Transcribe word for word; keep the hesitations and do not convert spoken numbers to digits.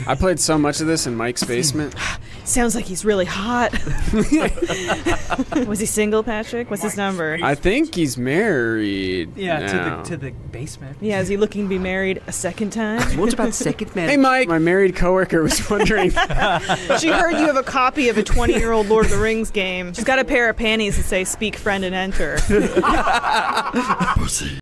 I played so much of this in Mike's basement. Sounds like he's really hot. Was he single, Patrick? What's his number? I think he's married. Yeah, now. to the to the basement. Yeah, is he looking to be married a second time? What about second marriage? Hey, Mike, my married coworker was wondering. She heard you have a copy of a twenty-year-old Lord of the Rings game. She's got a pair of panties that say "Speak, friend, and enter."